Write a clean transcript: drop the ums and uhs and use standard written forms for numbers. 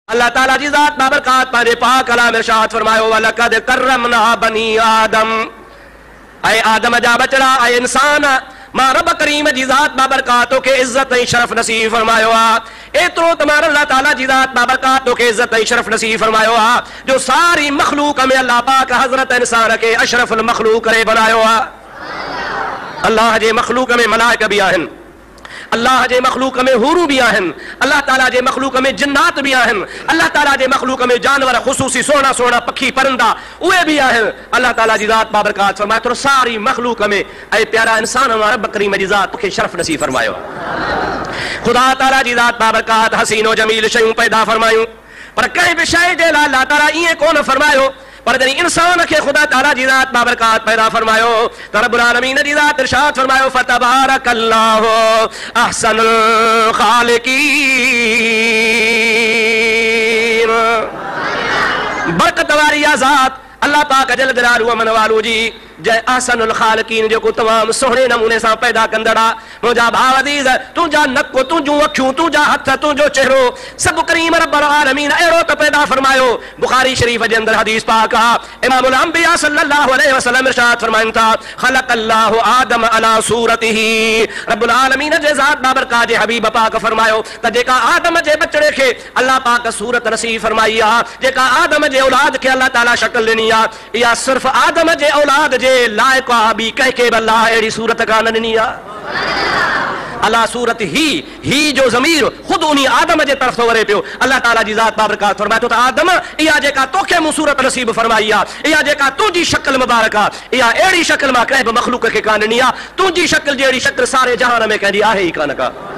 اللہ تعالیٰ جی ذات بابرکات پانے پاک کلام ارشاد فرمایا وَلَقَدْ كَرَّمْنَا بَنِي آدم، اے آدم جا بچڑا، اے انسان، ماں رب کریم جی ذات بابرکاتوں کے عزت شرف نصیب فرمایا اے تو تمہارا اللہ تعالیٰ جی ذات بابرکاتوں کے عزت شرف نصیب فرمایا جو ساری مخلوق میں اللہ پاک حضرت انسان کے اشرف المخلوق کرے بنایا. اللہ جے مخلوق میں ملائکہ بھی آہن، اللہ جے مخلوق میں حورو بھی آہن، اللہ تعالیٰ جے مخلوق میں جنات بھی آہن، اللہ تعالیٰ جے مخلوق میں جانور خصوصی سونا سونا پکھی پرندہ اوے بھی آہن. اللہ تعالیٰ جی ذات بابرکات فرمایا تو ساری مخلوق میں اے پیارا انسان ہمارا بکری میں جی ذات کے شرف نصیب فرمایا. خدا تعالیٰ جی ذات بابرکات حسین و جمیل شیوں پیدا فرمایوں پر کہیں بھی شے جے اللہ تعالیٰ یہ کون فرمایو پر جنی انسان کے خدا تعالیٰ جی ذات بابرکات پیدا فرمایو تو رب العالمین جی ذات ارشاد فرمایو فتبارک اللہ احسن الخالقین. برکت والی ذات اللہ پاک جل جلالہ من والو جی جے احسن الخالقین جو کو تمام سوہنے نمونے سا پیدا کندڑا مجھا بھاو عزیز تو جا نکو تو جو اکھوں تو جا ہتھ تو جو چہرو سب کریم رب العالمین ایرو تو پیدا فرمایو. بخاری شریف کے اندر حدیث پاک امام الانبیاء صلی اللہ علیہ وسلم ارشاد فرمائیں تھا خلق اللہ آدم علی صورتہ. رب العالمین جے ذات بابرکات جے حبیب پاک فرمایو تا جے کا آدم جے بچڑے کے اللہ پاک صورت نصیب فرمائی جے کا آدم جے اولاد کے اللہ تعالی شکل لینی یا صرف آدم جے اولاد جے لائق بھی کہہ کے اللہ ایڑی صورت کا ننی اللہ صورت ہی جو ضمیر خود انہی آدم جے طرف تو ورے پیو. اللہ تعالیٰ جی ذات بابرکات فرمائے تو آدم یا جے کا تو کے صورت نصیب فرمائی یا جے کا تو جی شکل مبارکہ یا ایڑی شکل ما کہہ مخلوق کے کاننی تو جی شکل جیڑی شکل سارے جہان میں کہہ دی آہے ہی کانکا.